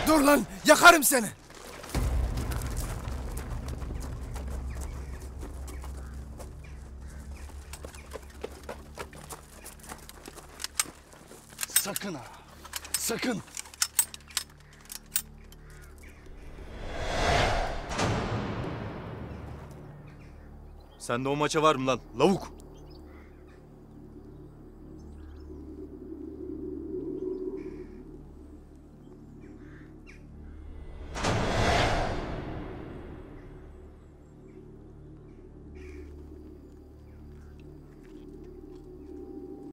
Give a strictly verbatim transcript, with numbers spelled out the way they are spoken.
Dur lan, yakarım seni. Sakın ha, sakın. Sen de o maça var mı lan lavuk?